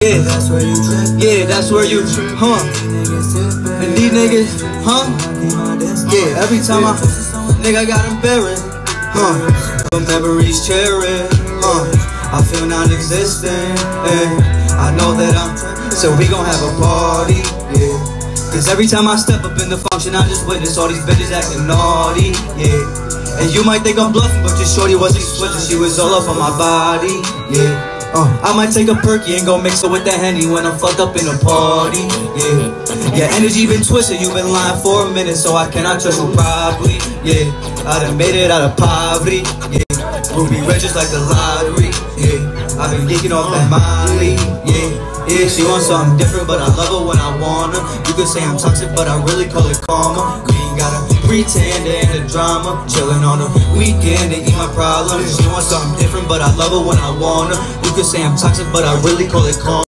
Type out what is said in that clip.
Yeah, that's where you trip. Yeah, that's where you, And these niggas, Yeah, every time nigga got embarrassed, the memories cherished, I feel non-existent, I know that so we gon' have a party, yeah. Cause every time I step up in the function, I just witness all these bitches acting naughty, yeah. And you might think I'm bluffing, but your shorty wasn't switching, she was all up on my body, yeah. I might take a perky and go mix it with the Henny when I'm fucked up in a party, yeah. Your energy been twisted, you been lying for a minute, so I cannot trust you probably, yeah. I done made it out of poverty, yeah. Ruby red just like the lottery, yeah. I've been geeking off that Molly, yeah. Yeah, she wants something different, but I love her when I want her. You could say I'm toxic, but I really call it karma. We ain't gotta pretend there ain't a drama. Chillin' on the weekend and eat my problems. She wants something different, but I love her when I want her. You could say I'm toxic, but I really call it karma.